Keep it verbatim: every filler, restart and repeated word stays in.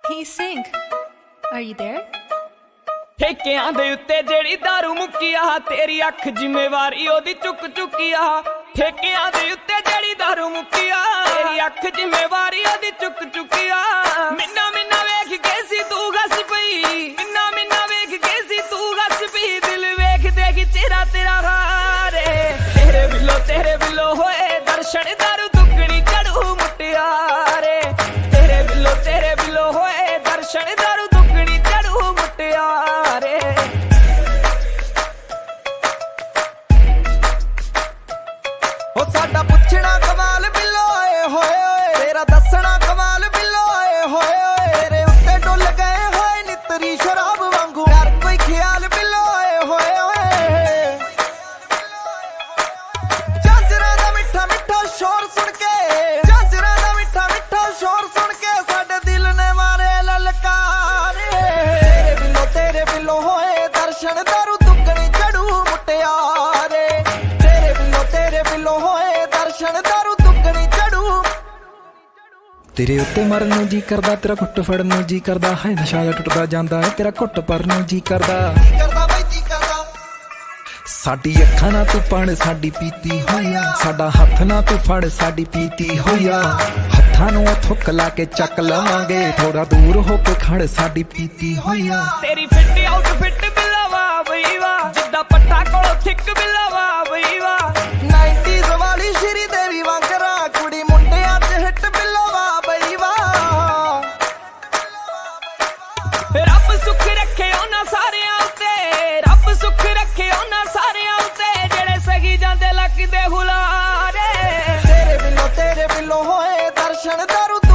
Can you sing? Are you there? ठेकिਆਂ ਦੇ ਉੱਤੇ ਜਿਹੜੀ दारू ਮੁੱਕੀ ਆ ਤੇਰੀ ਅੱਖ ਜ਼ਿੰਮੇਵਾਰੀ ਉਹਦੀ ਚੁੱਕ ਚੁੱਕੀ ਆ ਠੇਕਿਆਂ ਦੇ ਉੱਤੇ ਜਿਹੜੀ दारू ਮੁੱਕੀ ਆ ਤੇਰੀ ਅੱਖ ਜ਼ਿੰਮੇਵਾਰੀ ਉਹਦੀ ਚੁੱਕ ਚੁੱਕੀ ਆ ਮਿੰਨਾ ਮਿੰਨਾ ਵੇਖ ਕੇ ਸੀ ਤੂੰ ਘਸ ਪਈ ਮਿੰਨਾ ਮਿੰਨਾ ਵੇਖ ਕੇ ਸੀ ਤੂੰ ਘਸ ਪਈ ਦਿਲ ਵੇਖ ਦੇਖ ਚਿਹਰਾ ਤੇਰਾ ਹਾਰੇ ਤੇਰੇ ਬਿੱਲੋ ਤੇਰੇ ਬਿੱਲੋ ਹੋਏ ਦਰਸ਼ਨ दारू ਦੁੱਗਣੀ ਚੜੂ ਮੁਟਿਆਰੇ ਤੇਰੇ ਬਿੱਲੋ ਤੇਰੇ ਬਿੱਲੋ ਹੋਏ ਦਰਸ਼ਨ दारू ਦੁੱਗਣੀ ਚੜੂ ਮੁਟਿਆਰੇ हो साडा पुछना कमाल बिल्लो आए होए होए तेरा दसना कमाल बिल्लो आए होए होए तेरे उत्ते डुल गए होए नितरी शराब वांगू यार कोई ख्याल बिल्लो आए होए होए झांजरा दा मिठा मिठा शोर सुन के झांजरा दा मिठा मिठा शोर सुन के साडे दिल ने मारे ललकारे तेरे बिल्लो तेरे बिल्लो होए दर्शन दारू दुगनी चढ़ू मुटियारे तेरे बिल्लो तेरे बिल्लो होए दर्शन दारू दुगनी चढ़ू तेरे उत्ते मरन नूं जी करदा तेरा घुट फड़न नूं जी करदा है नशा टुटदा जांदा है तेरा घुट भरन नूं जी करदा करदा भाई जी करदा साडी अखां ना तू पढ़ साडी पीती होया साडा हथ ना तू फड़ साडी पीती होया हत्थां नूं थुक ला के चक लवांगे थोड़ा दूर हो के खड़ साडी पीती होया तेरी फिट आउटफिट बिलावा बई वाह जिद्दा पट्टा कोलो थिक बिलावा बई वाह नाइंटीज़ वाली श्री देवी वांगरा कुड़ी मुंडियां च हिट बिलावा बई वाह रब सुख रखे उन्हां सारियां उत्ते रब सुख रखे उन्हां सारियां उत्ते जेड़े सही जांदे लगदे हुलारे तेरे बिल्लो तेरे बिल्लो होए दर्शन दारू